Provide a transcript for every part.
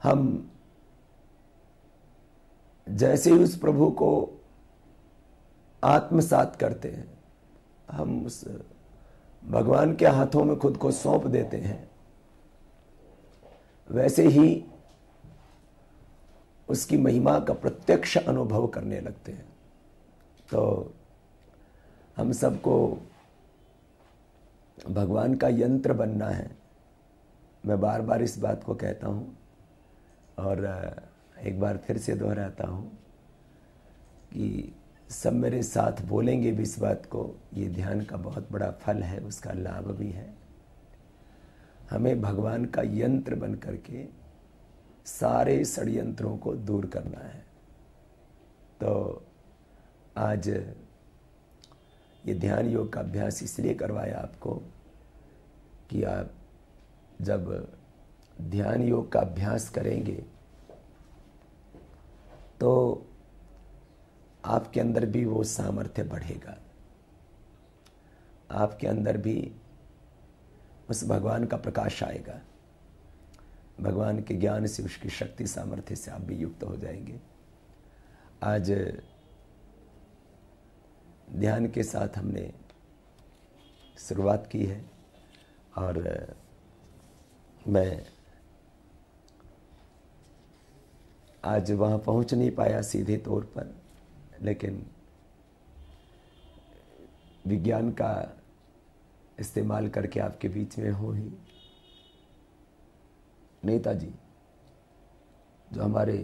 हम जैसे ही उस प्रभु को आत्मसात करते हैं, हम उस भगवान के हाथों में खुद को सौंप देते हैं, वैसे ही उसकी महिमा का प्रत्यक्ष अनुभव करने लगते हैं। तो हम सबको भगवान का यंत्र बनना है। मैं बार बार इस बात को कहता हूँ और एक बार फिर से दोहराता हूँ कि सब मेरे साथ बोलेंगे भी इस बात को। ये ध्यान का बहुत बड़ा फल है, उसका लाभ भी है। हमें भगवान का यंत्र बन करके सारे षड्यंत्रों को दूर करना है। तो आज ये ध्यान योग का अभ्यास इसलिए करवाया आपको कि आप जब ध्यान योग का अभ्यास करेंगे तो आपके अंदर भी वो सामर्थ्य बढ़ेगा, आपके अंदर भी उस भगवान का प्रकाश आएगा। भगवान के ज्ञान से, उसकी शक्ति सामर्थ्य से आप भी युक्त हो जाएंगे। आज ध्यान के साथ हमने शुरुआत की है और मैं आज वहाँ पहुँच नहीं पाया सीधे तौर पर, लेकिन विज्ञान का इस्तेमाल करके आपके बीच में हो ही। नेताजी जो हमारे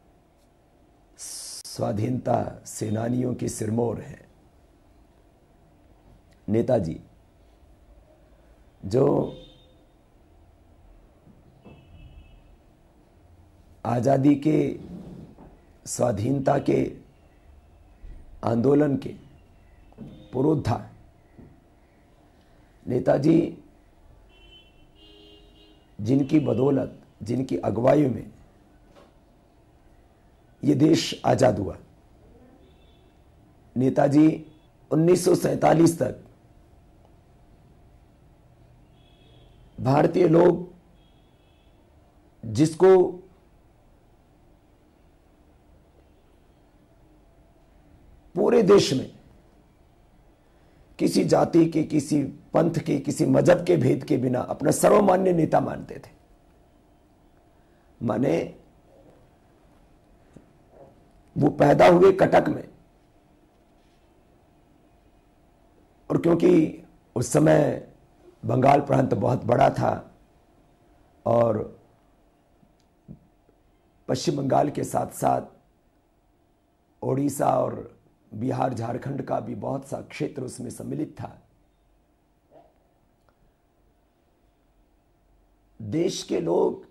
स्वाधीनता सेनानियों के सिरमौर हैं, नेताजी जो आज़ादी के, स्वाधीनता के आंदोलन के पुरोधा, नेताजी जिनकी बदौलत, जिनकी अगुवाई में ये देश आजाद हुआ। नेताजी 1947 तक भारतीय लोग जिसको पूरे देश में किसी जाति के, किसी पंथ के, किसी मजहब के भेद के बिना अपना सर्वमान्य नेता मानते थे। माने वो पैदा हुए कटक में, और क्योंकि उस समय बंगाल प्रांत बहुत बड़ा था और पश्चिम बंगाल के साथ साथ ओडिशा और बिहार, झारखंड का भी बहुत सा क्षेत्र उसमें सम्मिलित था। देश के लोग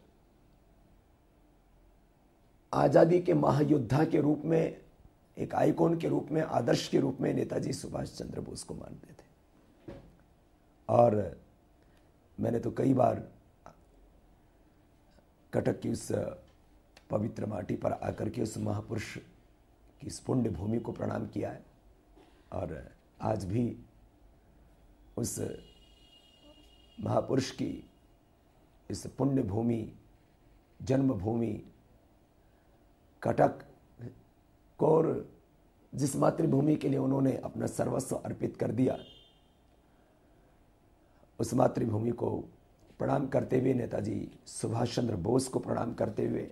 आजादी के महायोद्धा के रूप में, एक आइकॉन के रूप में, आदर्श के रूप में नेताजी सुभाष चंद्र बोस को मानते थे। और मैंने तो कई बार कटक की उस पवित्र माटी पर आकर के उस महापुरुष की इस पुण्य भूमि को प्रणाम किया है और आज भी उस महापुरुष की इस पुण्य भूमि, जन्मभूमि कटक को, और जिस मातृभूमि के लिए उन्होंने अपना सर्वस्व अर्पित कर दिया, उस मातृभूमि को प्रणाम करते हुए, नेताजी सुभाष चंद्र बोस को प्रणाम करते हुए,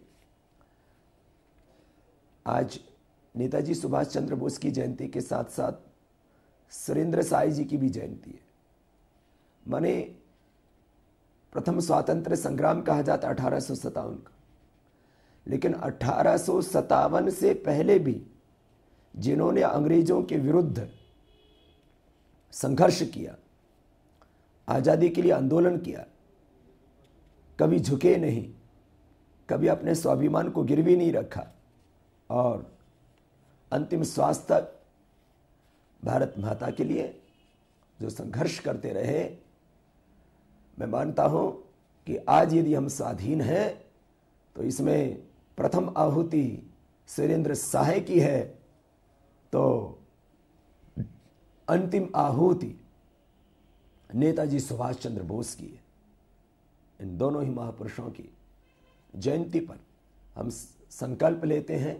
आज नेताजी सुभाष चंद्र बोस की जयंती के साथ साथ सुरेंद्र साय जी की भी जयंती है। माने प्रथम स्वातंत्र संग्राम कहा जाता 1857 का, लेकिन 1857 से पहले भी जिन्होंने अंग्रेजों के विरुद्ध संघर्ष किया, आजादी के लिए आंदोलन किया, कभी झुके नहीं, कभी अपने स्वाभिमान को गिरवी नहीं रखा और अंतिम श्वास तक भारत माता के लिए जो संघर्ष करते रहे। मैं मानता हूं कि आज यदि हम स्वाधीन हैं तो इसमें प्रथम आहुति सुरेंद्र साय की है, तो अंतिम आहुति नेताजी सुभाष चंद्र बोस की है। इन दोनों ही महापुरुषों की जयंती पर हम संकल्प लेते हैं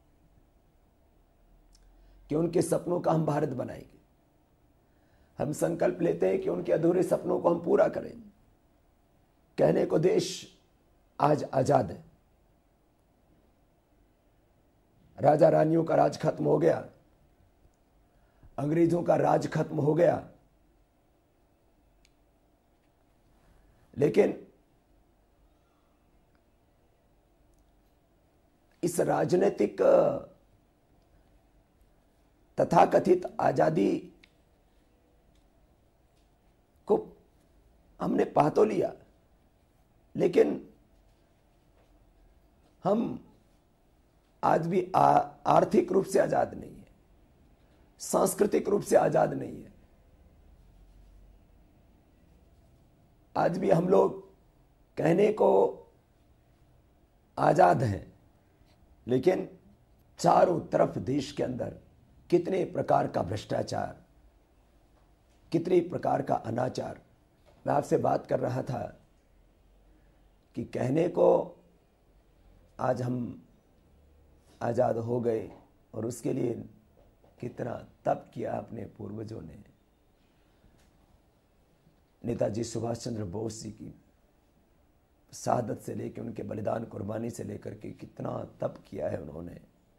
कि उनके सपनों का हम भारत बनाएंगे। हम संकल्प लेते हैं कि उनके अधूरे सपनों को हम पूरा करेंगे। कहने को देश आज आजाद है, राजा रानियों का राज खत्म हो गया, अंग्रेजों का राज खत्म हो गया, लेकिन इस राजनीतिक तथाकथित आजादी को हमने पा तो लिया, लेकिन हम आज भी आर्थिक रूप से आजाद नहीं है, सांस्कृतिक रूप से आजाद नहीं है। आज भी हम लोग कहने को आजाद हैं, लेकिन चारों तरफ देश के अंदर कितने प्रकार का भ्रष्टाचार, कितने प्रकार का अनाचार। मैं आपसे बात कर रहा था कि कहने को आज हम आजाद हो गए और उसके लिए कितना तप किया अपने पूर्वजों ने। नेताजी सुभाष चंद्र बोस जी की शहादत से लेकर उनके बलिदान कुर्बानी से लेकर के कितना तप किया है उन्होंने।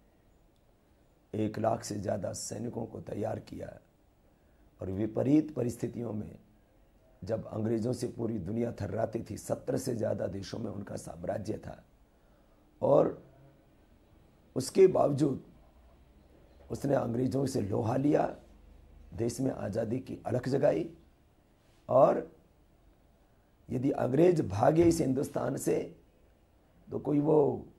1 लाख से ज़्यादा सैनिकों को तैयार किया और विपरीत परिस्थितियों में जब अंग्रेज़ों से पूरी दुनिया थर्राती थी, 17 से ज़्यादा देशों में उनका साम्राज्य था, और उसके बावजूद उसने अंग्रेज़ों से लोहा लिया, देश में आज़ादी की अलख जगाई। और यदि अंग्रेज भागे इस हिंदुस्तान से तो कोई वो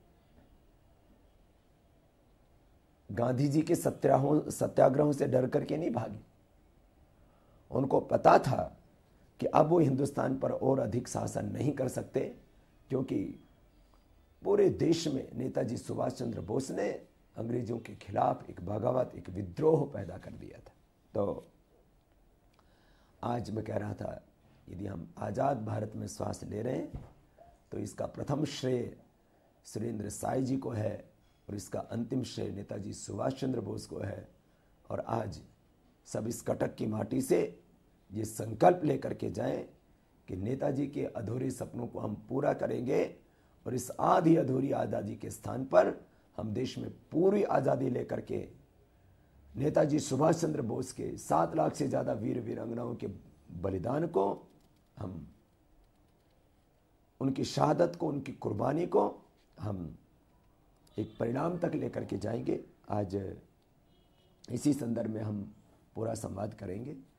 गांधी जी के सत्याग्रहों से डर करके नहीं भागे। उनको पता था कि अब वो हिंदुस्तान पर और अधिक शासन नहीं कर सकते, क्योंकि पूरे देश में नेताजी सुभाष चंद्र बोस ने अंग्रेजों के खिलाफ एक बगावत, एक विद्रोह पैदा कर दिया था। तो आज मैं कह रहा था, यदि हम आज़ाद भारत में श्वास ले रहे हैं तो इसका प्रथम श्रेय सुरेंद्र साय जी को है और इसका अंतिम श्रेय नेताजी सुभाष चंद्र बोस को है। और आज सब इस कटक की माटी से ये संकल्प लेकर के जाएं कि नेताजी के अधूरे सपनों को हम पूरा करेंगे और इस आधी अधूरी आज़ादी के स्थान पर हम देश में पूरी आज़ादी लेकर के नेताजी सुभाष चंद्र बोस के 7 लाख से ज़्यादा वीर वीरांगनाओं के बलिदान को, हम उनकी शहादत को, उनकी कुर्बानी को हम एक परिणाम तक लेकर के जाएंगे। आज इसी संदर्भ में हम पूरा संवाद करेंगे।